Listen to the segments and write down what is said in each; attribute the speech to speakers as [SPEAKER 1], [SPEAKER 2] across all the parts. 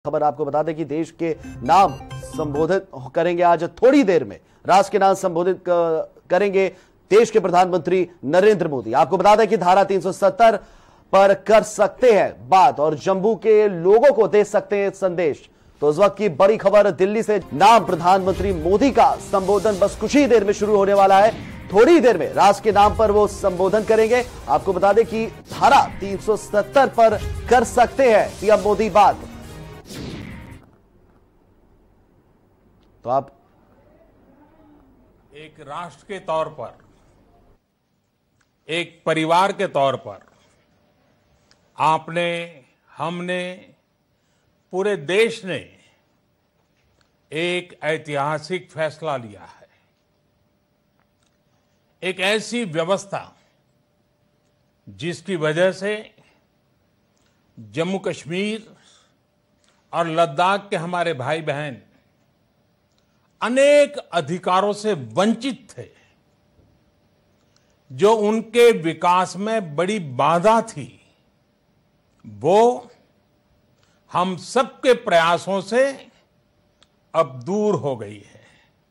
[SPEAKER 1] खबर आपको बता दें कि देश के नाम संबोधित करेंगे आज थोड़ी देर में। राष्ट्र के नाम संबोधित करेंगे देश के प्रधानमंत्री नरेंद्र मोदी। आपको बता दें कि धारा 370 पर कर सकते हैं बात और जम्मू के लोगों को दे सकते हैं संदेश। तो इस वक्त की बड़ी खबर दिल्ली से, नाम प्रधानमंत्री मोदी का संबोधन बस कुछ ही देर में शुरू होने वाला है। थोड़ी देर में राष्ट्र के नाम पर वो संबोधन करेंगे। आपको बता दें कि धारा 370 पर कर सकते हैं पीएम मोदी बात। तो आप
[SPEAKER 2] एक राष्ट्र के तौर पर, एक परिवार के तौर पर आपने, हमने, पूरे देश ने एक ऐतिहासिक फैसला लिया है। एक ऐसी व्यवस्था जिसकी वजह से जम्मू कश्मीर और लद्दाख के हमारे भाई बहन अनेक अधिकारों से वंचित थे, जो उनके विकास में बड़ी बाधा थी, वो हम सबके प्रयासों से अब दूर हो गई है।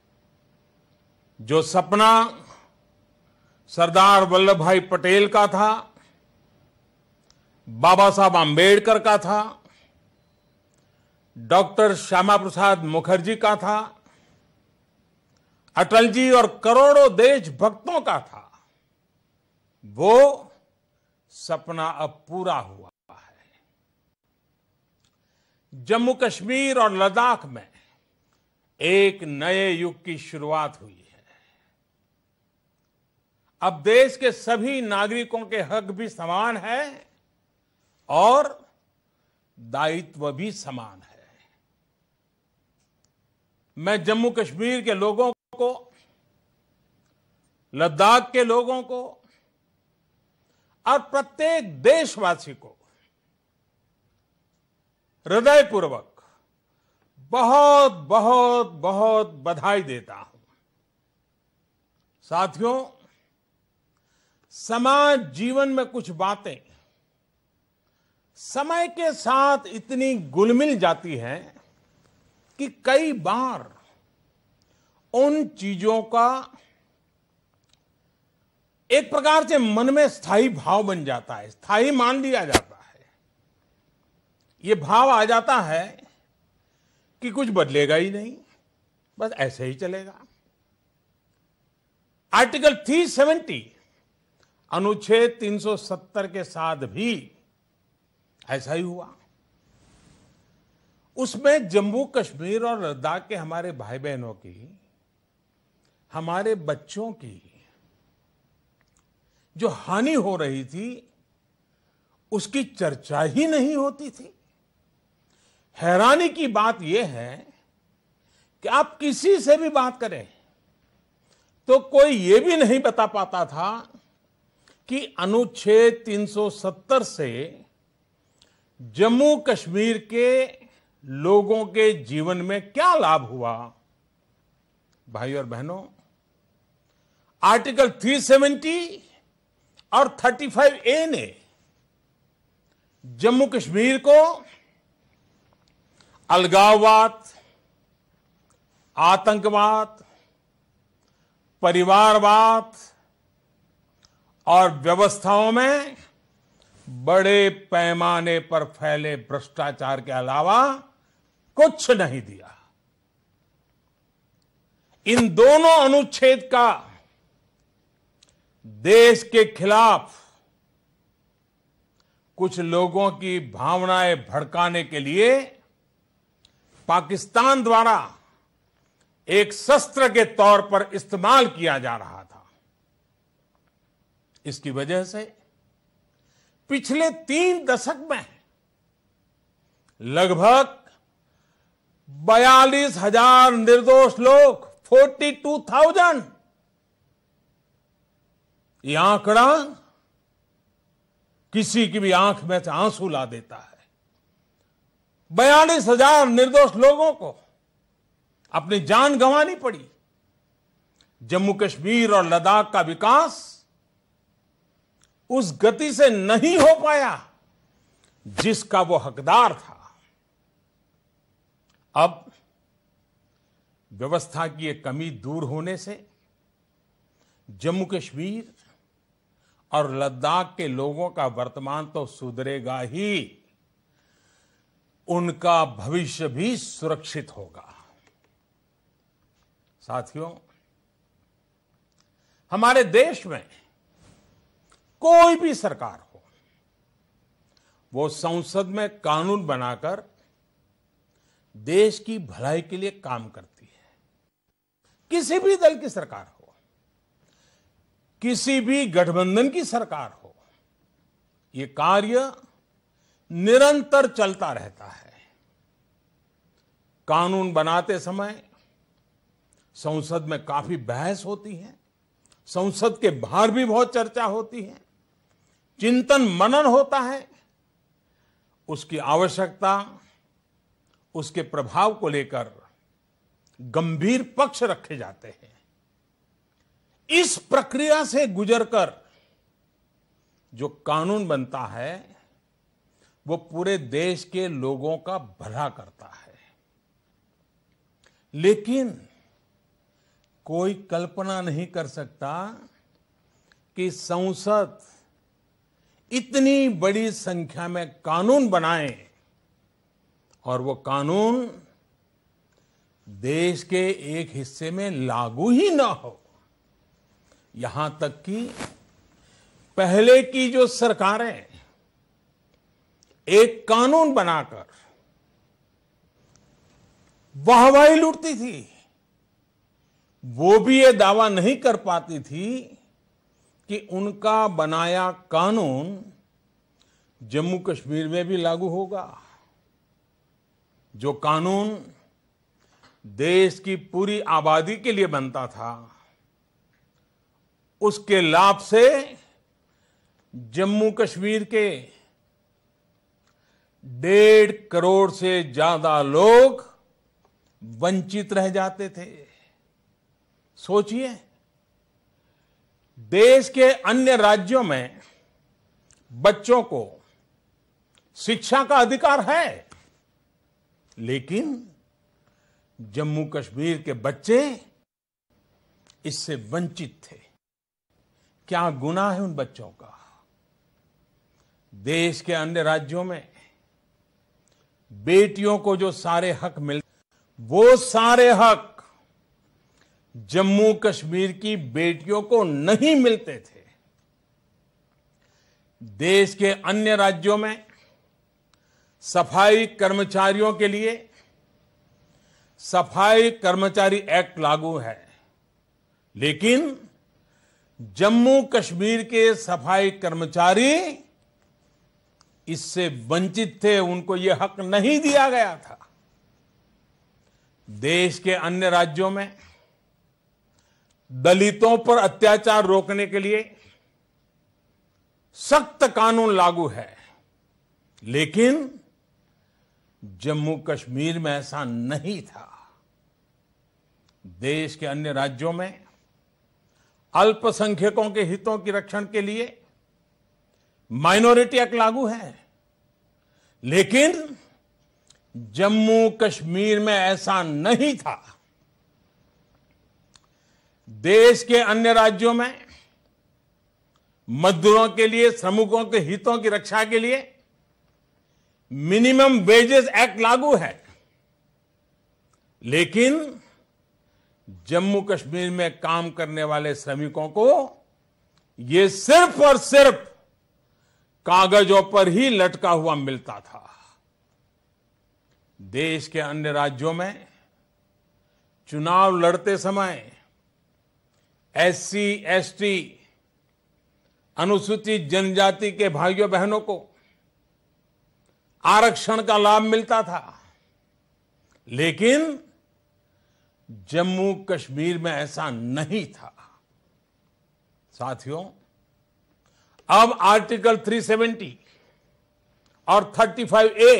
[SPEAKER 2] जो सपना सरदार वल्लभ भाई पटेल का था, बाबा साहब आंबेडकर का था, डॉक्टर श्यामा प्रसाद मुखर्जी का था, अटल जी और करोड़ों देशभक्तों का था, वो सपना अब पूरा हुआ है। जम्मू कश्मीर और लद्दाख में एक नए युग की शुरुआत हुई है। अब देश के सभी नागरिकों के हक भी समान है और दायित्व भी समान है। मैं जम्मू कश्मीर के लोगों को, लद्दाख के लोगों को और प्रत्येक देशवासी को हृदयपूर्वक बहुत बहुत बहुत बधाई देता हूं। साथियों, समाज जीवन में कुछ बातें समय के साथ इतनी घुल-मिल जाती हैं कि कई बार उन चीजों का एक प्रकार से मन में स्थायी भाव बन जाता है, स्थायी मान लिया जाता है। ये भाव आ जाता है कि कुछ बदलेगा ही नहीं, बस ऐसे ही चलेगा। आर्टिकल 370 अनुच्छेद 370 के साथ भी ऐसा ही हुआ। उसमें जम्मू कश्मीर और लद्दाख के हमारे भाई बहनों की, हमारे बच्चों की जो हानि हो रही थी, उसकी चर्चा ही नहीं होती थी। हैरानी की बात यह है कि आप किसी से भी बात करें तो कोई यह भी नहीं बता पाता था कि अनुच्छेद 370 से जम्मू कश्मीर के लोगों के जीवन में क्या लाभ हुआ। भाई और बहनों, आर्टिकल 370 और 35A ने जम्मू कश्मीर को अलगाववाद, आतंकवाद, परिवारवाद और व्यवस्थाओं में बड़े पैमाने पर फैले भ्रष्टाचार के अलावा कुछ नहीं दिया। इन दोनों अनुच्छेद का देश के खिलाफ कुछ लोगों की भावनाएं भड़काने के लिए पाकिस्तान द्वारा एक शस्त्र के तौर पर इस्तेमाल किया जा रहा था। इसकी वजह से पिछले 3 दशक में लगभग 42,000 निर्दोष लोग, 42,000, ये आंकड़ा किसी की भी आंख में से आंसू ला देता है। 42,000 निर्दोष लोगों को अपनी जान गंवानी पड़ी। जम्मू कश्मीर और लद्दाख का विकास उस गति से नहीं हो पाया जिसका वो हकदार था। अब व्यवस्था की ये कमी दूर होने से जम्मू कश्मीर और लद्दाख के लोगों का वर्तमान तो सुधरेगा ही, उनका भविष्य भी सुरक्षित होगा। साथियों, हमारे देश में कोई भी सरकार हो, वो संसद में कानून बनाकर देश की भलाई के लिए काम करती है। किसी भी दल की सरकार हो, किसी भी गठबंधन की सरकार हो, ये कार्य निरंतर चलता रहता है। कानून बनाते समय संसद में काफी बहस होती है, संसद के बाहर भी बहुत चर्चा होती है, चिंतन मनन होता है, उसकी आवश्यकता, उसके प्रभाव को लेकर गंभीर पक्ष रखे जाते हैं। इस प्रक्रिया से गुजरकर जो कानून बनता है वो पूरे देश के लोगों का भला करता है। लेकिन कोई कल्पना नहीं कर सकता कि संसद इतनी बड़ी संख्या में कानून बनाए और वो कानून देश के एक हिस्से में लागू ही ना हो। यहां तक कि पहले की जो सरकारें एक कानून बनाकर वाहवाही लूटती थी, वो भी ये दावा नहीं कर पाती थी कि उनका बनाया कानून जम्मू कश्मीर में भी लागू होगा। जो कानून देश की पूरी आबादी के लिए बनता था, उसके लाभ से जम्मू कश्मीर के 1.5 करोड़ से ज्यादा लोग वंचित रह जाते थे। सोचिए, देश के अन्य राज्यों में बच्चों को शिक्षा का अधिकार है, लेकिन जम्मू कश्मीर के बच्चे इससे वंचित थे। क्या गुनाह है उन बच्चों का? देश के अन्य राज्यों में बेटियों को जो सारे हक मिलते, वो सारे हक जम्मू कश्मीर की बेटियों को नहीं मिलते थे। देश के अन्य राज्यों में सफाई कर्मचारियों के लिए सफाई कर्मचारी एक्ट लागू है, लेकिन जम्मू कश्मीर के सफाई कर्मचारी इससे वंचित थे, उनको यह हक नहीं दिया गया था। देश के अन्य राज्यों में दलितों पर अत्याचार रोकने के लिए सख्त कानून लागू है, लेकिन जम्मू कश्मीर में ऐसा नहीं था। देश के अन्य राज्यों में अल्पसंख्यकों के हितों की रक्षण के लिए माइनॉरिटी एक्ट लागू है, लेकिन जम्मू कश्मीर में ऐसा नहीं था। देश के अन्य राज्यों में मजदूरों के लिए, श्रमिकों के हितों की रक्षा के लिए मिनिमम वेजेस एक्ट लागू है, लेकिन जम्मू कश्मीर में काम करने वाले श्रमिकों को यह सिर्फ और सिर्फ कागजों पर ही लटका हुआ मिलता था। देश के अन्य राज्यों में चुनाव लड़ते समय एससी, एसटी, अनुसूचित जनजाति के भाइयों बहनों को आरक्षण का लाभ मिलता था, लेकिन जम्मू कश्मीर में ऐसा नहीं था। साथियों, अब आर्टिकल 370 और 35A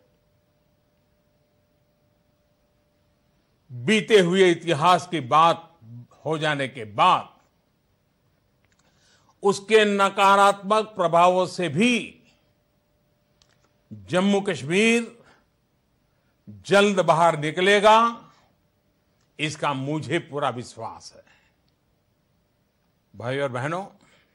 [SPEAKER 2] बीते हुए इतिहास की बात हो जाने के बाद उसके नकारात्मक प्रभावों से भी जम्मू कश्मीर जल्द बाहर निकलेगा, इसका मुझे पूरा विश्वास है। भाई और बहनों,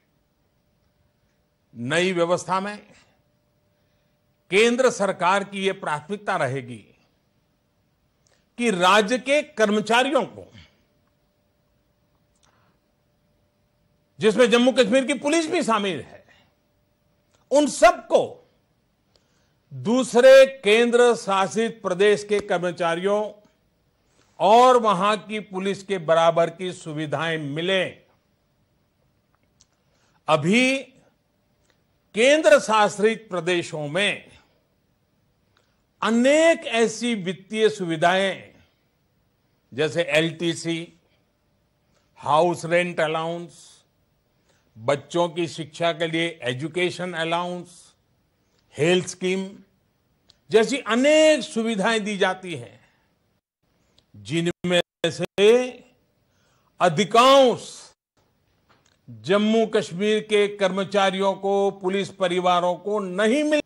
[SPEAKER 2] नई व्यवस्था में केंद्र सरकार की यह प्राथमिकता रहेगी कि राज्य के कर्मचारियों को, जिसमें जम्मू कश्मीर की पुलिस भी शामिल है, उन सबको दूसरे केंद्र शासित प्रदेश के कर्मचारियों और वहां की पुलिस के बराबर की सुविधाएं मिले। अभी केंद्र शासित प्रदेशों में अनेक ऐसी वित्तीय सुविधाएं जैसे एलटीसी, हाउस रेंट अलाउंस, बच्चों की शिक्षा के लिए एजुकेशन अलाउंस, हेल्थ स्कीम जैसी अनेक सुविधाएं दी जाती हैं, जिनमें से अधिकांश जम्मू कश्मीर के कर्मचारियों को, पुलिस परिवारों को नहीं मिल।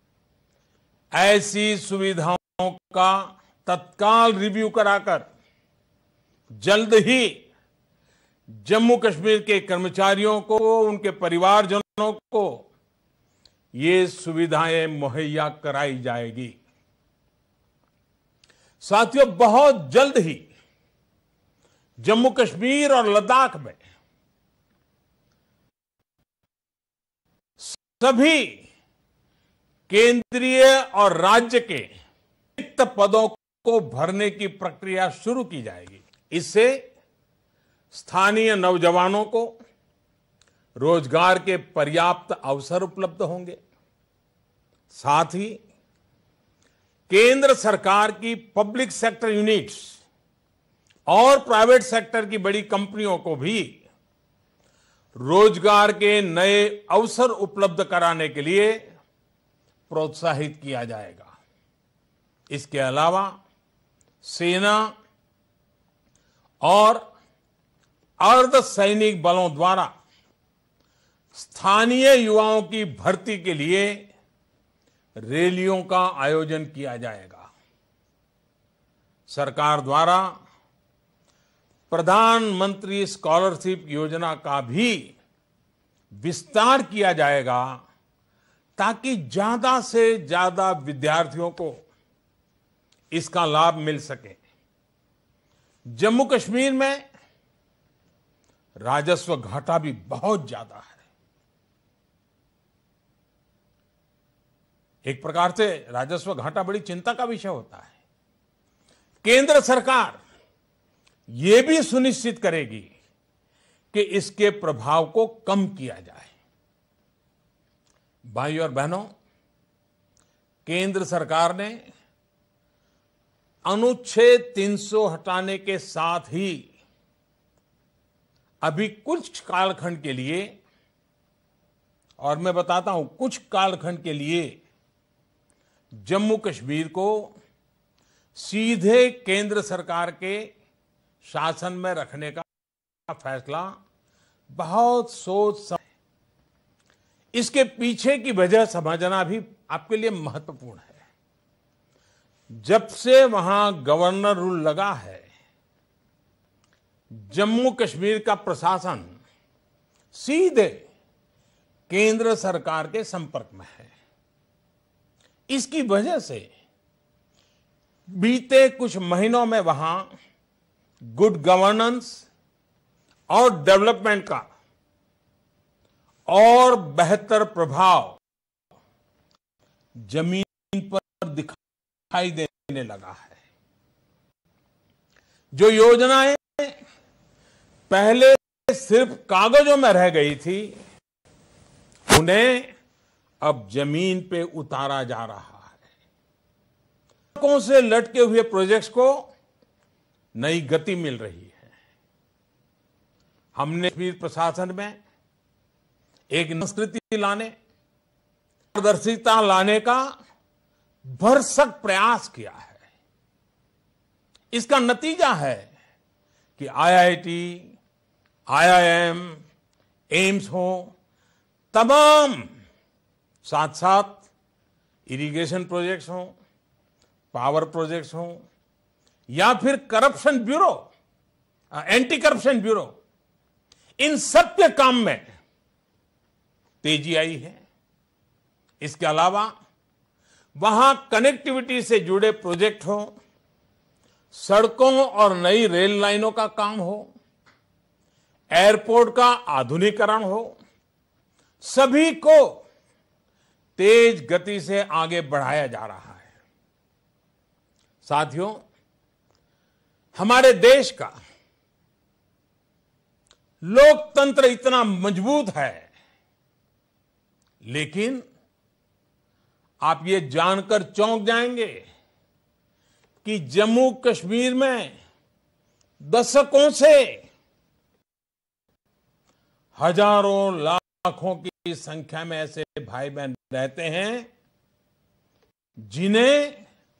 [SPEAKER 2] ऐसी सुविधाओं का तत्काल रिव्यू कराकर जल्द ही जम्मू कश्मीर के कर्मचारियों को, उनके परिवारजनों को ये सुविधाएं मुहैया कराई जाएगी। साथियों, बहुत जल्द ही जम्मू कश्मीर और लद्दाख में सभी केंद्रीय और राज्य के रिक्त पदों को भरने की प्रक्रिया शुरू की जाएगी। इससे स्थानीय नौजवानों को रोजगार के पर्याप्त अवसर उपलब्ध होंगे। साथ ही केंद्र सरकार की पब्लिक सेक्टर यूनिट्स और प्राइवेट सेक्टर की बड़ी कंपनियों को भी रोजगार के नए अवसर उपलब्ध कराने के लिए प्रोत्साहित किया जाएगा। इसके अलावा सेना और अर्ध सैनिक बलों द्वारा स्थानीय युवाओं की भर्ती के लिए रैलियों का आयोजन किया जाएगा। सरकार द्वारा प्रधानमंत्री स्कॉलरशिप योजना का भी विस्तार किया जाएगा ताकि ज्यादा से ज्यादा विद्यार्थियों को इसका लाभ मिल सके। जम्मू कश्मीर में राजस्व घाटा भी बहुत ज्यादा है। एक प्रकार से राजस्व घाटा बड़ी चिंता का विषय होता है। केंद्र सरकार यह भी सुनिश्चित करेगी कि इसके प्रभाव को कम किया जाए। भाइयों और बहनों, केंद्र सरकार ने अनुच्छेद 300 हटाने के साथ ही अभी कुछ कालखंड के लिए, और मैं बताता हूं कुछ कालखंड के लिए, जम्मू कश्मीर को सीधे केंद्र सरकार के शासन में रखने का फैसला बहुत सोच समझ। इसके पीछे की वजह समझना भी आपके लिए महत्वपूर्ण है। जब से वहां गवर्नर रूल लगा है, जम्मू कश्मीर का प्रशासन सीधे केंद्र सरकार के संपर्क में है। इसकी वजह से बीते कुछ महीनों में वहां गुड गवर्नेंस और डेवलपमेंट का और बेहतर प्रभाव जमीन पर दिखाई देने लगा है। जो योजनाएं पहले सिर्फ कागजों में रह गई थी, उन्हें अब जमीन पे उतारा जा रहा है। सड़कों से लटके हुए प्रोजेक्ट्स को नई गति मिल रही है। हमने कश्मीर प्रशासन में एक संस्कृति लाने, पारदर्शिता लाने का भरसक प्रयास किया है। इसका नतीजा है कि आईआईटी, आईआईएम, एम्स हो, तमाम साथ साथ इरिगेशन प्रोजेक्ट्स हों, पावर प्रोजेक्ट्स हों या फिर corruption bureau, anti corruption bureau, इन सब के काम में तेजी आई है। इसके अलावा वहां कनेक्टिविटी से जुड़े प्रोजेक्ट हो, सड़कों और नई रेल लाइनों का काम हो, एयरपोर्ट का आधुनिकीकरण हो, सभी को तेज गति से आगे बढ़ाया जा रहा है। साथियों, हमारे देश का लोकतंत्र इतना मजबूत है, लेकिन आप ये जानकर चौंक जाएंगे कि जम्मू कश्मीर में दशकों से हजारों लाखों की संख्या में ऐसे भाई बहन रहते हैं जिन्हें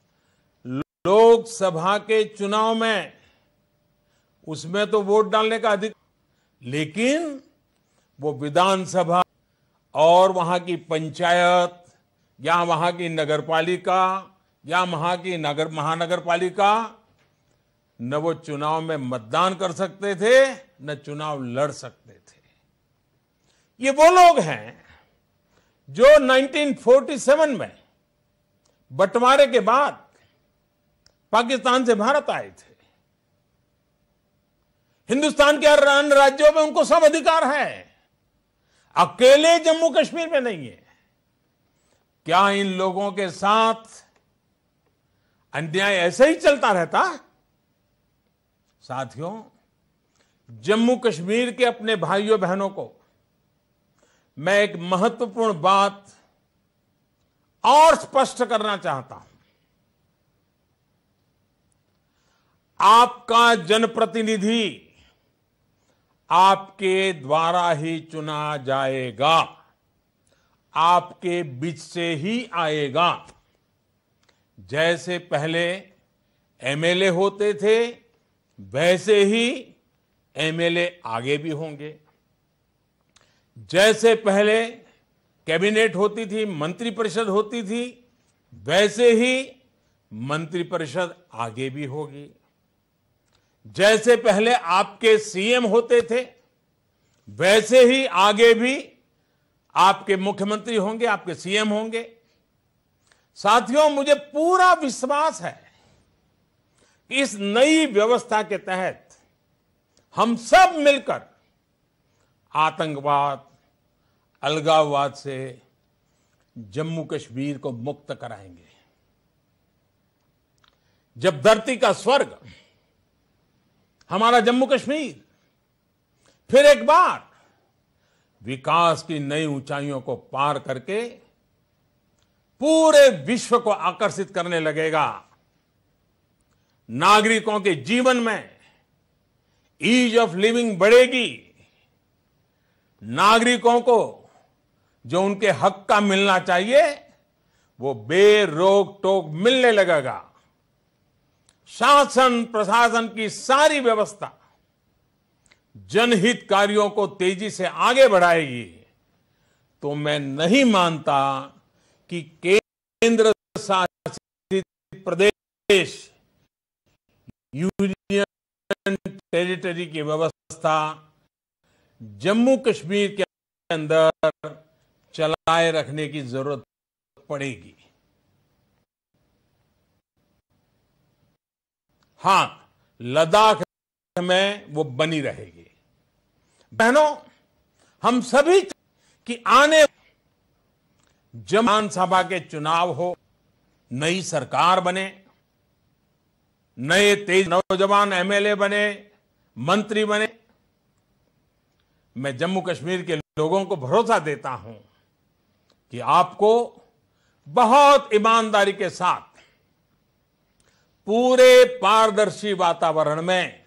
[SPEAKER 2] लोकसभा के चुनाव में उसमें तो वोट डालने का अधिकार, लेकिन वो विधानसभा और वहां की पंचायत या वहां की नगरपालिका या वहां की महानगरपालिका न वो चुनाव में मतदान कर सकते थे न चुनाव लड़ सकते थे। ये वो लोग हैं जो 1947 में बंटवारे के बाद पाकिस्तान से भारत आए थे। हिंदुस्तान के अन्य राज्यों में उनको सब अधिकार है, अकेले जम्मू कश्मीर में नहीं है। क्या इन लोगों के साथ अन्याय ऐसे ही चलता रहता? साथियों, जम्मू कश्मीर के अपने भाइयों बहनों को मैं एक महत्वपूर्ण बात और स्पष्ट करना चाहता हूं। आपका जनप्रतिनिधि आपके द्वारा ही चुना जाएगा, आपके बीच से ही आएगा। जैसे पहले एमएलए होते थे वैसे ही एमएलए आगे भी होंगे। जैसे पहले कैबिनेट होती थी, मंत्रिपरिषद होती थी, वैसे ही मंत्रिपरिषद आगे भी होगी। जैसे पहले आपके सीएम होते थे वैसे ही आगे भी आपके मुख्यमंत्री होंगे, आपके सीएम होंगे। साथियों, मुझे पूरा विश्वास है कि इस नई व्यवस्था के तहत हम सब मिलकर आतंकवाद, अलगाववाद से जम्मू कश्मीर को मुक्त कराएंगे। जब धरती का स्वर्ग हमारा जम्मू कश्मीर फिर एक बार विकास की नई ऊंचाइयों को पार करके पूरे विश्व को आकर्षित करने लगेगा, नागरिकों के जीवन में ईज ऑफ लिविंग बढ़ेगी, नागरिकों को जो उनके हक का मिलना चाहिए वो बेरोक टोक मिलने लगेगा, शासन प्रशासन की सारी व्यवस्था जनहित कार्यों को तेजी से आगे बढ़ाएगी। तो मैं नहीं मानता कि केंद्र शासित प्रदेश, यूनियन टेरिटरी की व्यवस्था जम्मू कश्मीर के अंदर चलाए रखने की जरूरत पड़ेगी। हां, लद्दाख में वो बनी रहेगी। बहनों, हम सभी कि आने विधानसभा के चुनाव हो, नई सरकार बने, नए तेज नौजवान एमएलए बने, मंत्री बने। मैं जम्मू कश्मीर के लोगों को भरोसा देता हूं कि आपको बहुत ईमानदारी के साथ पूरे पारदर्शी वातावरण में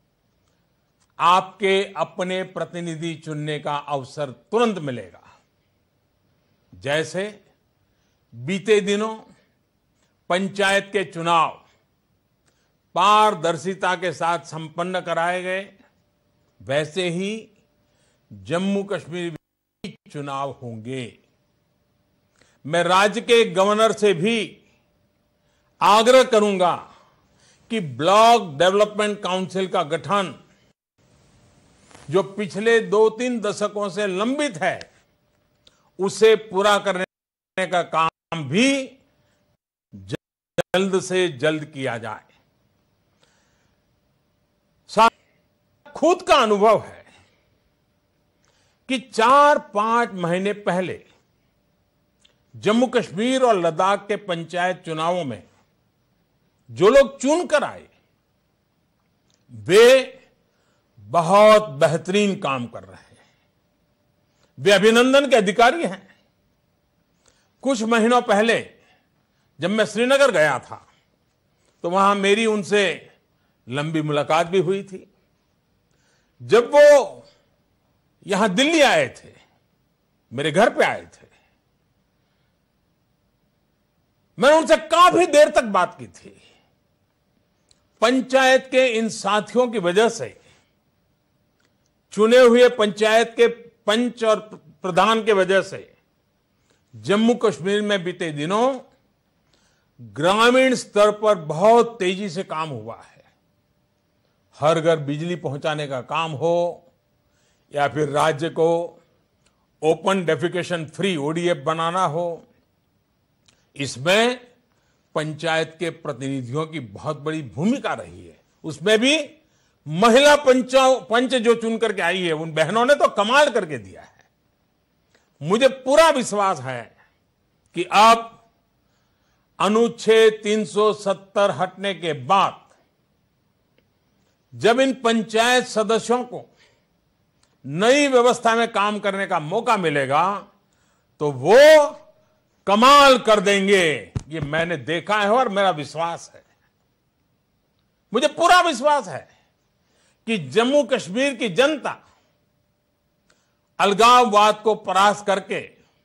[SPEAKER 2] आपके अपने प्रतिनिधि चुनने का अवसर तुरंत मिलेगा। जैसे बीते दिनों पंचायत के चुनाव पारदर्शिता के साथ संपन्न कराए गए, वैसे ही जम्मू कश्मीर में चुनाव होंगे। मैं राज्य के गवर्नर से भी आग्रह करूंगा कि ब्लॉक डेवलपमेंट काउंसिल का गठन जो पिछले 2-3 दशकों से लंबित है, उसे पूरा करने का काम भी जल्द से जल्द किया जाए। खुद का अनुभव है कि 4-5 महीने पहले जम्मू कश्मीर और लद्दाख के पंचायत चुनावों में जो लोग चुनकर आए, वे बहुत बेहतरीन काम कर रहे हैं। वे अभिनंदन के अधिकारी हैं। कुछ महीनों पहले जब मैं श्रीनगर गया था, तो वहां मेरी उनसे लंबी मुलाकात भी हुई थी। जब वो यहां दिल्ली आए थे, मेरे घर पे आए थे, मैंने उनसे काफी देर तक बात की थी। पंचायत के इन साथियों की वजह से, चुने हुए पंचायत के पंच और प्रधान के वजह से जम्मू कश्मीर में बीते दिनों ग्रामीण स्तर पर बहुत तेजी से काम हुआ है। हर घर बिजली पहुंचाने का काम हो या फिर राज्य को ओपन डेफिकेशन फ्री ओडीएफ बनाना हो, इसमें पंचायत के प्रतिनिधियों की बहुत बड़ी भूमिका रही है। उसमें भी महिला पंच जो चुन करके आई है, उन बहनों ने तो कमाल करके दिया है। मुझे पूरा विश्वास है कि अब अनुच्छेद 370 हटने के बाद जब इन पंचायत सदस्यों को नई व्यवस्था में काम करने का मौका मिलेगा, तो वो कमाल कर देंगे। ये मैंने देखा है और मेरा विश्वास है, मुझे पूरा विश्वास है कि जम्मू कश्मीर की जनता अलगाववाद को परास्त करके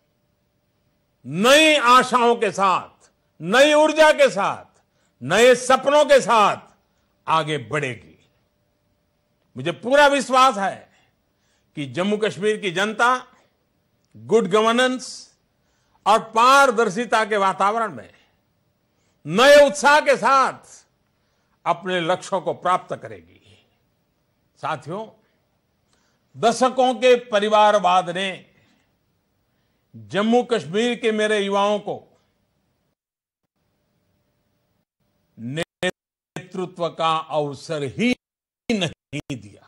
[SPEAKER 2] नई आशाओं के साथ, नई ऊर्जा के साथ, नए सपनों के साथ आगे बढ़ेगी। मुझे पूरा विश्वास है कि जम्मू कश्मीर की जनता गुड गवर्नेंस और पारदर्शिता के वातावरण में नए उत्साह के साथ अपने लक्ष्यों को प्राप्त करेगी। साथियों, दशकों के परिवारवाद ने जम्मू कश्मीर के मेरे युवाओं को नेतृत्व का अवसर ही नहीं दिया।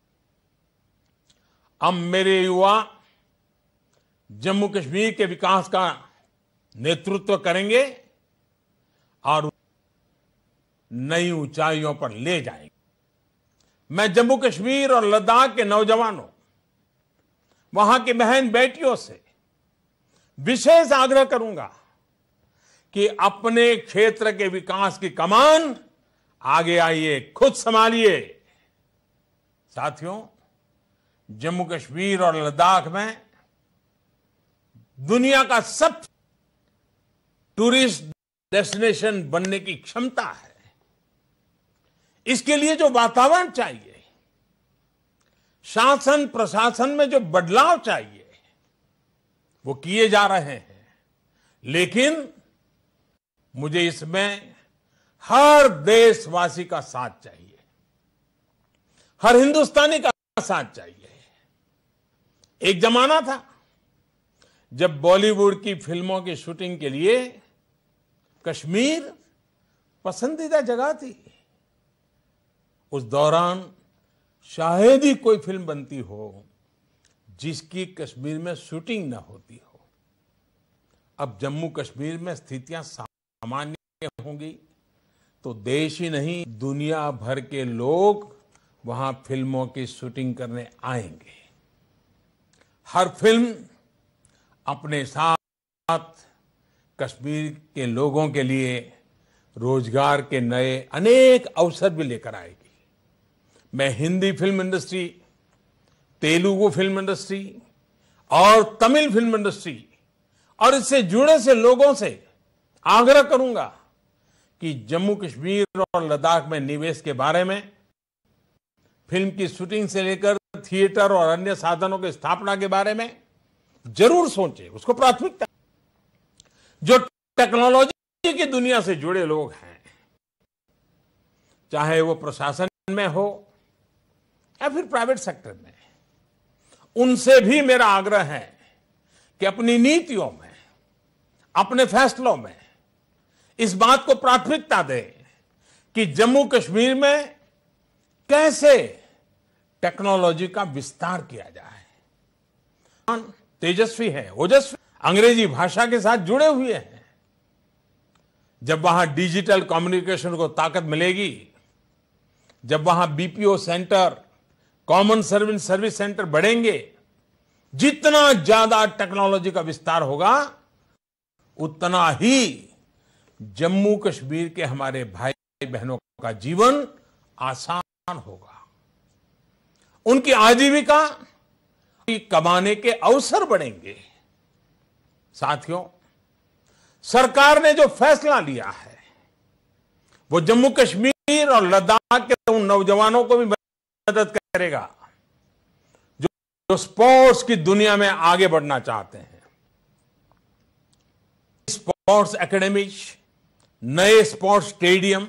[SPEAKER 2] अब मेरे युवा जम्मू कश्मीर के विकास का नेतृत्व करेंगे और नई ऊंचाइयों पर ले जाएंगे। मैं जम्मू कश्मीर और लद्दाख के नौजवानों, वहां की बहन बेटियों से विशेष आग्रह करूंगा कि अपने क्षेत्र के विकास की कमान आगे आइए, खुद संभालिए। साथियों, जम्मू कश्मीर और लद्दाख में दुनिया का सब टूरिस्ट डेस्टिनेशन बनने की क्षमता है। इसके लिए जो वातावरण चाहिए, शासन प्रशासन में जो बदलाव चाहिए, वो किए जा रहे हैं। लेकिन मुझे इसमें हर देशवासी का साथ चाहिए, हर हिंदुस्तानी का साथ चाहिए। एक जमाना था जब बॉलीवुड की फिल्मों की शूटिंग के लिए कश्मीर पसंदीदा जगह थी। उस दौरान शायद ही कोई फिल्म बनती हो जिसकी कश्मीर में शूटिंग न होती हो। अब जम्मू कश्मीर में स्थितियां सामान्य होंगी तो देश ही नहीं, दुनिया भर के लोग वहां फिल्मों की शूटिंग करने आएंगे। हर फिल्म अपने साथ कश्मीर के लोगों के लिए रोजगार के नए अनेक अवसर भी लेकर आएगी। मैं Hindi film industry, Telugu film industry और तमिल फिल्म इंडस्ट्री और इससे जुड़े से लोगों से आग्रह करूंगा कि जम्मू कश्मीर और लद्दाख में निवेश के बारे में, फिल्म की शूटिंग से लेकर थिएटर और अन्य साधनों की स्थापना के बारे में जरूर सोचें, उसको प्राथमिकता। जो टेक्नोलॉजी की दुनिया से जुड़े लोग हैं, चाहे वो प्रशासन में हो या फिर प्राइवेट सेक्टर में, उनसे भी मेरा आग्रह है कि अपनी नीतियों में, अपने फैसलों में इस बात को प्राथमिकता दें कि जम्मू कश्मीर में कैसे टेक्नोलॉजी का विस्तार किया जाए। तेजस्वी है, ओजस्वी, अंग्रेजी भाषा के साथ जुड़े हुए हैं। जब वहां डिजिटल कम्युनिकेशन को ताकत मिलेगी, जब वहां BPO centre, common service centre बढ़ेंगे, जितना ज्यादा टेक्नोलॉजी का विस्तार होगा, उतना ही जम्मू कश्मीर के हमारे भाई बहनों का जीवन आसान होगा, उनकी आजीविका कमाने के अवसर बढ़ेंगे। साथियों, सरकार ने जो फैसला लिया है वो जम्मू कश्मीर और लद्दाख के उन नौजवानों को भी मदद करेगा जो स्पोर्ट्स की दुनिया में आगे बढ़ना चाहते हैं। स्पोर्ट्स एकेडमीज, नए स्पोर्ट्स स्टेडियम,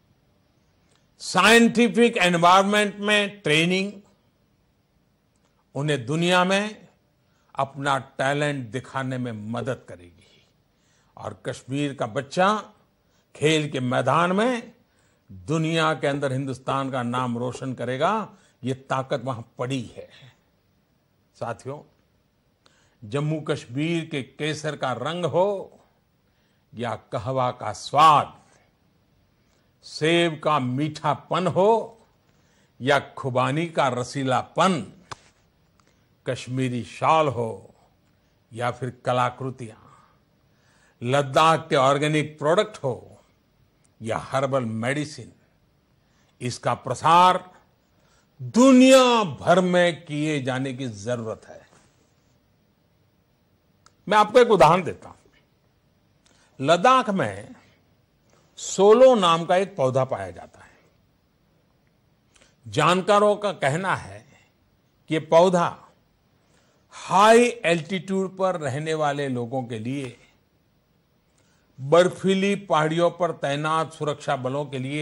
[SPEAKER 2] साइंटिफिक एनवायरनमेंट में ट्रेनिंग उन्हें दुनिया में अपना टैलेंट दिखाने में मदद करेगी। और कश्मीर का बच्चा खेल के मैदान में दुनिया के अंदर हिंदुस्तान का नाम रोशन करेगा, ये ताकत वहां पड़ी है। साथियों, जम्मू कश्मीर के केसर का रंग हो या कहवा का स्वाद, सेब का मीठापन हो या खुबानी का रसीलापन, कश्मीरी शॉल हो या फिर कलाकृतियां, लद्दाख के ऑर्गेनिक प्रोडक्ट हो या हर्बल मेडिसिन, इसका प्रसार दुनिया भर में किए जाने की जरूरत है। मैं आपको एक उदाहरण देता हूं। लद्दाख में सोलो नाम का एक पौधा पाया जाता है। जानकारों का कहना है कि यह पौधा हाई एल्टीट्यूड पर रहने वाले लोगों के लिए, बर्फीली पहाड़ियों पर तैनात सुरक्षा बलों के लिए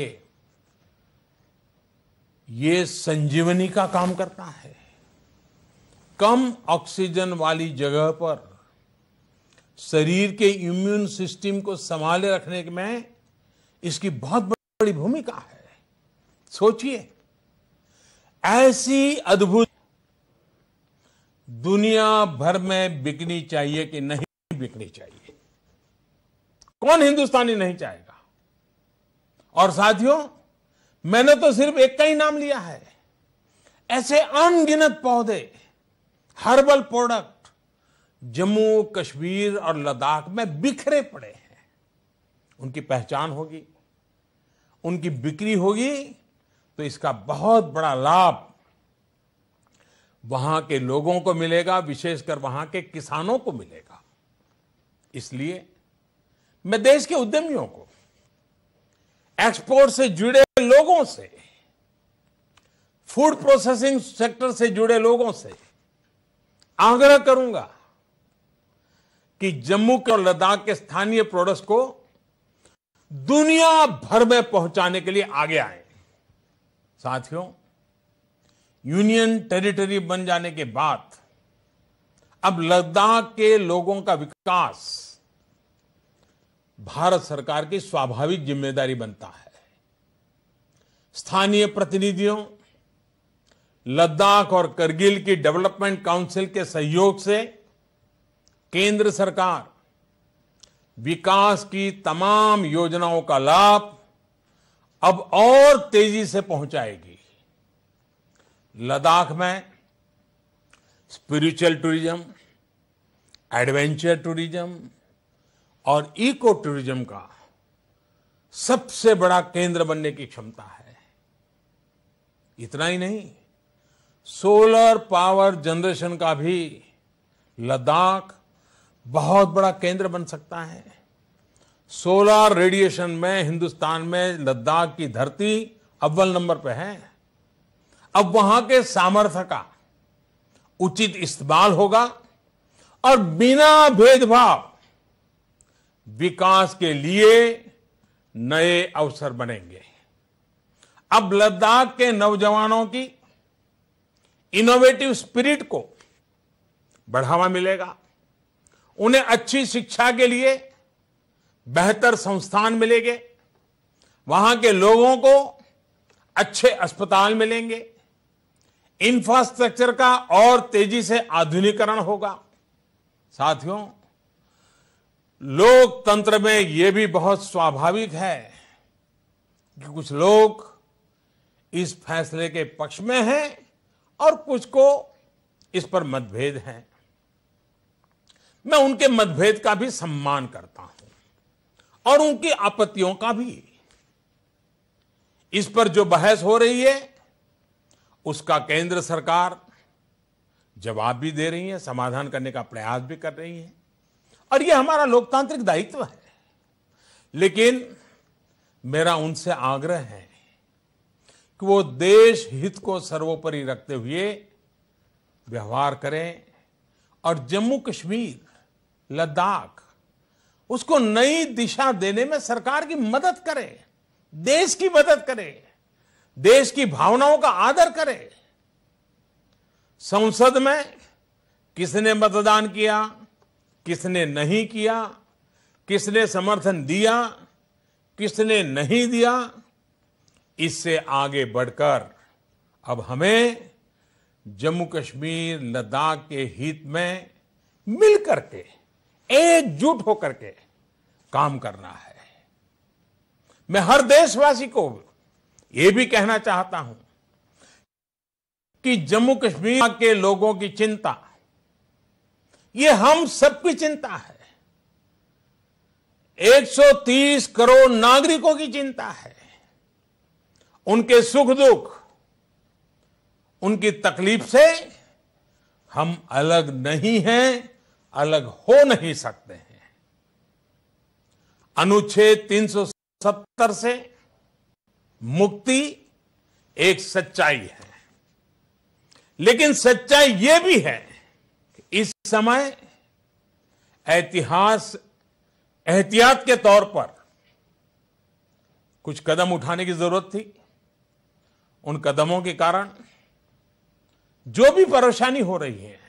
[SPEAKER 2] ये संजीवनी का काम करता है। कम ऑक्सीजन वाली जगह पर शरीर के इम्यून सिस्टम को संभाले रखने में इसकी बहुत बड़ी भूमिका है। सोचिए, ऐसी अद्भुत दुनिया भर में बिकनी चाहिए कि नहीं बिकनी चाहिए? कौन हिंदुस्तानी नहीं चाहेगा? और साथियों, मैंने तो सिर्फ एक का ही नाम लिया है। ऐसे अनगिनत पौधे, हर्बल प्रोडक्ट जम्मू कश्मीर और लद्दाख में बिखरे पड़े हैं। उनकी पहचान होगी, उनकी बिक्री होगी, तो इसका बहुत बड़ा लाभ वहां के लोगों को मिलेगा, विशेषकर वहां के किसानों को मिलेगा। इसलिए मैं देश के उद्यमियों को, एक्सपोर्ट से जुड़े लोगों से, फूड प्रोसेसिंग सेक्टर से जुड़े लोगों से आग्रह करूंगा कि जम्मू के और लद्दाख के स्थानीय प्रोडक्ट्स को दुनिया भर में पहुंचाने के लिए आगे आए। साथियों, यूनियन टेरिटरी बन जाने के बाद अब लद्दाख के लोगों का विकास भारत सरकार की स्वाभाविक जिम्मेदारी बनता है। स्थानीय प्रतिनिधियों, लद्दाख और करगिल की डेवलपमेंट काउंसिल के सहयोग से केंद्र सरकार विकास की तमाम योजनाओं का लाभ अब और तेजी से पहुंचाएगी। लद्दाख में स्पिरिचुअल टूरिज्म, एडवेंचर टूरिज्म और इको टूरिज्म का सबसे बड़ा केंद्र बनने की क्षमता है। इतना ही नहीं, सोलर पावर जनरेशन का भी लद्दाख बहुत बड़ा केंद्र बन सकता है। सोलर रेडिएशन में हिंदुस्तान में लद्दाख की धरती अव्वल नंबर पे है। अब वहां के सामर्थ्य का उचित इस्तेमाल होगा और बिना भेदभाव विकास के लिए नए अवसर बनेंगे। अब लद्दाख के नौजवानों की इनोवेटिव स्पिरिट को बढ़ावा मिलेगा। उन्हें अच्छी शिक्षा के लिए बेहतर संस्थान मिलेंगे। वहां के लोगों को अच्छे अस्पताल मिलेंगे। इंफ्रास्ट्रक्चर का और तेजी से आधुनिकीकरण होगा। साथियों, लोकतंत्र में यह भी बहुत स्वाभाविक है कि कुछ लोग इस फैसले के पक्ष में हैं और कुछ को इस पर मतभेद है। मैं उनके मतभेद का भी सम्मान करता हूं और उनकी आपत्तियों का भी। इस पर जो बहस हो रही है उसका केंद्र सरकार जवाब भी दे रही है, समाधान करने का प्रयास भी कर रही है और यह हमारा लोकतांत्रिक दायित्व है। लेकिन मेरा उनसे आग्रह है कि वो देश हित को सर्वोपरि रखते हुए व्यवहार करें और जम्मू कश्मीर, लद्दाख, उसको नई दिशा देने में सरकार की मदद करें, देश की मदद करें, देश की भावनाओं का आदर करें। संसद में किसने मतदान किया, किसने नहीं किया, किसने समर्थन दिया, किसने नहीं दिया, इससे आगे बढ़कर अब हमें जम्मू कश्मीर, लद्दाख के हित में मिल करके, एकजुट होकर के काम करना है। मैं हर देशवासी को यह भी कहना चाहता हूं कि जम्मू कश्मीर के लोगों की चिंता ये हम सबकी चिंता है। 130 करोड़ नागरिकों की चिंता है। उनके सुख दुख, उनकी तकलीफ से हम अलग नहीं हैं, अलग हो नहीं सकते हैं। अनुच्छेद 370 से मुक्ति एक सच्चाई है, लेकिन सच्चाई यह भी है कि इस समय एहतियात के तौर पर कुछ कदम उठाने की जरूरत थी। उन कदमों के कारण जो भी परेशानी हो रही है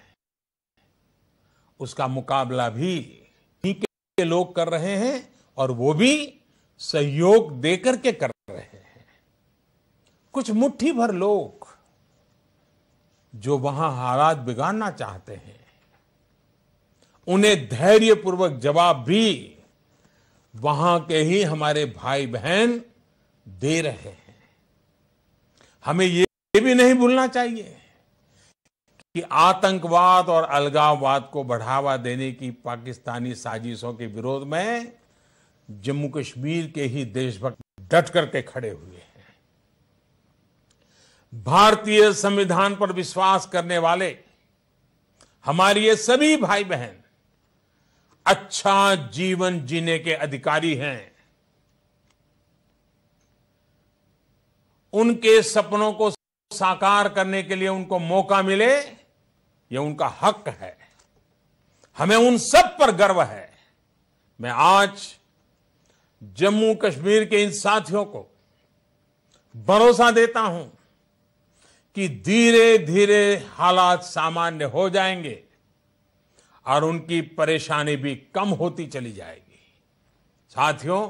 [SPEAKER 2] उसका मुकाबला भी के लोग कर रहे हैं और वो भी सहयोग देकर के कर रहे हैं। कुछ मुट्ठी भर लोग जो वहां हालात बिगाड़ना चाहते हैं उन्हें धैर्यपूर्वक जवाब भी वहां के ही हमारे भाई बहन दे रहे हैं। हमें ये भी नहीं भूलना चाहिए कि आतंकवाद और अलगाववाद को बढ़ावा देने की पाकिस्तानी साजिशों के विरोध में जम्मू कश्मीर के ही देशभक्त डट करके खड़े हुए हैं। भारतीय संविधान पर विश्वास करने वाले हमारे ये सभी भाई बहन अच्छा जीवन जीने के अधिकारी हैं। उनके सपनों को साकार करने के लिए उनको मौका मिले, यह उनका हक है। हमें उन सब पर गर्व है। मैं आज जम्मू कश्मीर के इन साथियों को भरोसा देता हूं कि धीरे धीरे हालात सामान्य हो जाएंगे और उनकी परेशानी भी कम होती चली जाएगी। साथियों,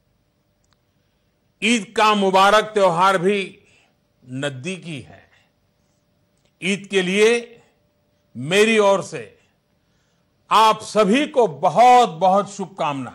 [SPEAKER 2] ईद का मुबारक त्योहार भी नजदीकी है। ईद के लिए मेरी ओर से आप सभी को बहुत बहुत शुभकामनाएं।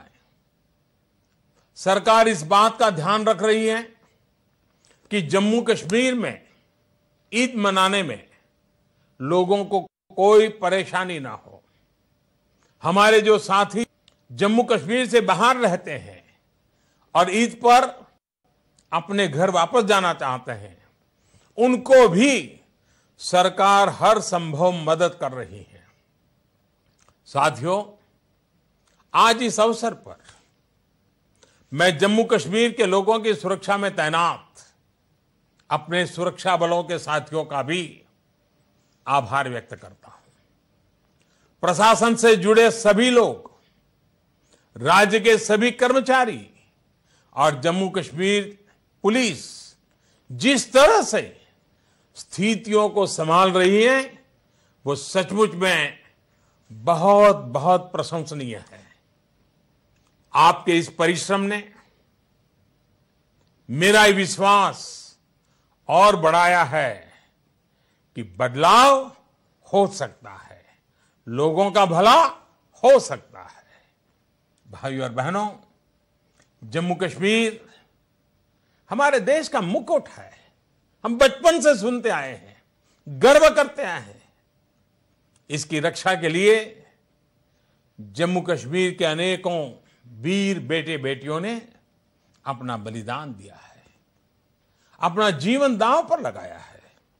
[SPEAKER 2] सरकार इस बात का ध्यान रख रही है कि जम्मू कश्मीर में ईद मनाने में लोगों को कोई परेशानी ना हो। हमारे जो साथी जम्मू कश्मीर से बाहर रहते हैं और ईद पर अपने घर वापस जाना चाहते हैं, उनको भी सरकार हर संभव मदद कर रही है। साथियों, आज इस अवसर पर मैं जम्मू कश्मीर के लोगों की सुरक्षा में तैनात अपने सुरक्षा बलों के साथियों का भी आभार व्यक्त करता हूं। प्रशासन से जुड़े सभी लोग, राज्य के सभी कर्मचारी और जम्मू कश्मीर पुलिस जिस तरह से स्थितियों को संभाल रही है वो सचमुच में बहुत बहुत प्रशंसनीय है। आपके इस परिश्रम ने मेरा ये विश्वास और बढ़ाया है कि बदलाव हो सकता है, लोगों का भला हो सकता है। भाइयों और बहनों, जम्मू कश्मीर हमारे देश का मुकुट है। हम बचपन से सुनते आए हैं, गर्व करते आए हैं। इसकी रक्षा के लिए जम्मू कश्मीर के अनेकों वीर बेटे बेटियों ने अपना बलिदान दिया है, अपना जीवन दांव पर लगाया है।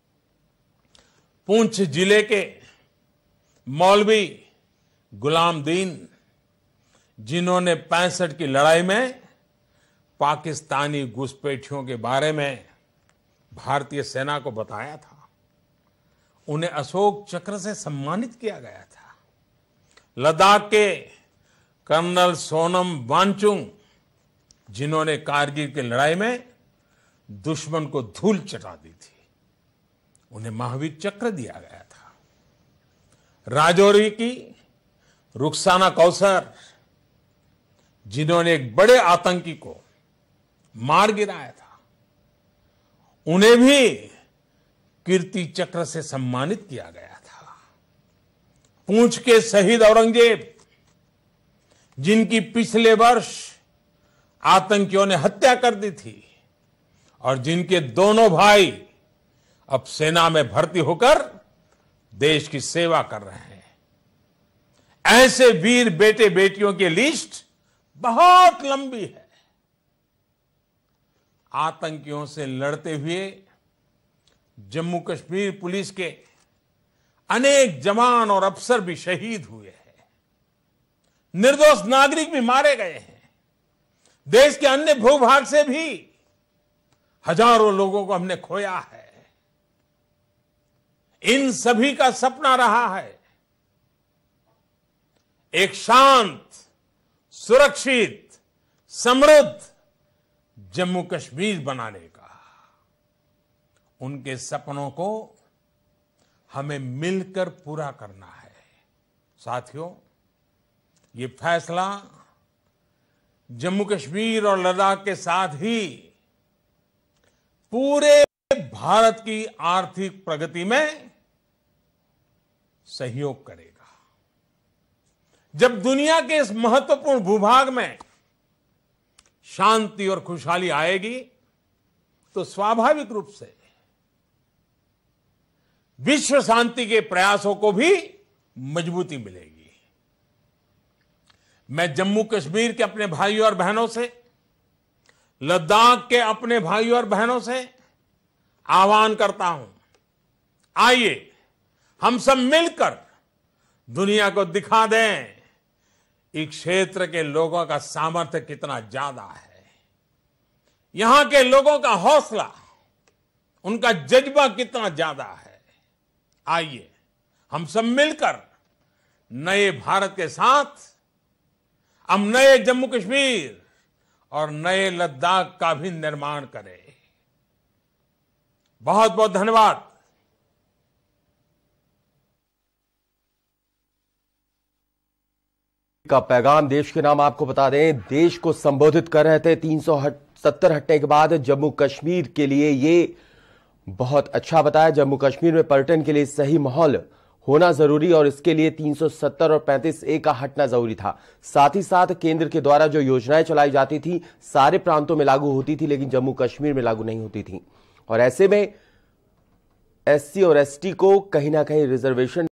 [SPEAKER 2] पुंछ जिले के मौलवी गुलाम दीन, जिन्होंने 65 की लड़ाई में पाकिस्तानी घुसपैठियों के बारे में भारतीय सेना को बताया था, उन्हें अशोक चक्र से सम्मानित किया गया था। लद्दाख के कर्नल सोनम वांगचुक, जिन्होंने कारगिल की लड़ाई में दुश्मन को धूल चटा दी थी, उन्हें महावीर चक्र दिया गया था। राजौरी की रुखसाना कौसर, जिन्होंने एक बड़े आतंकी को मार गिराया था, उन्हें भी कीर्ति चक्र से सम्मानित किया गया था। पुंछ के शहीद औरंगजेब, जिनकी पिछले वर्ष आतंकियों ने हत्या कर दी थी और जिनके दोनों भाई अब सेना में भर्ती होकर देश की सेवा कर रहे हैं, ऐसे वीर बेटे बेटियों की लिस्ट बहुत लंबी है। आतंकियों से लड़ते हुए जम्मू कश्मीर पुलिस के अनेक जवान और अफसर भी शहीद हुए हैं, निर्दोष नागरिक भी मारे गए हैं। देश के अन्य भूभाग से भी हजारों लोगों को हमने खोया है। इन सभी का सपना रहा है एक शांत, सुरक्षित, समृद्ध जम्मू कश्मीर बनाने का। उनके सपनों को हमें मिलकर पूरा करना है। साथियों, ये फैसला जम्मू कश्मीर और लद्दाख के साथ ही पूरे भारत की आर्थिक प्रगति में सहयोग करेगा। जब दुनिया के इस महत्वपूर्ण भूभाग में शांति और खुशहाली आएगी तो स्वाभाविक रूप से विश्व शांति के प्रयासों को भी मजबूती मिलेगी। मैं जम्मू कश्मीर के अपने भाइयों और बहनों से, लद्दाख के अपने भाइयों और बहनों से आह्वान करता हूं, आइए हम सब मिलकर दुनिया को दिखा दें इस क्षेत्र के लोगों का सामर्थ्य कितना ज्यादा है, यहां के लोगों का हौसला, उनका जज्बा कितना ज्यादा है। आइए हम सब मिलकर नए भारत के साथ हम नए जम्मू कश्मीर और नए लद्दाख का भी निर्माण करें। बहुत बहुत धन्यवाद।
[SPEAKER 1] का पैगाम देश के नाम आपको बता दें, देश को संबोधित कर रहे थे। 370 हटने के बाद जम्मू कश्मीर के लिए ये बहुत अच्छा बताया। जम्मू कश्मीर में पर्यटन के लिए सही माहौल होना जरूरी और इसके लिए 370 और 35A का हटना जरूरी था। साथ ही साथ केंद्र के द्वारा जो योजनाएं चलाई जाती थी सारे प्रांतों में लागू होती थी, लेकिन जम्मू कश्मीर में लागू नहीं होती थी। और ऐसे में SC और ST को कहीं ना कहीं रिजर्वेशन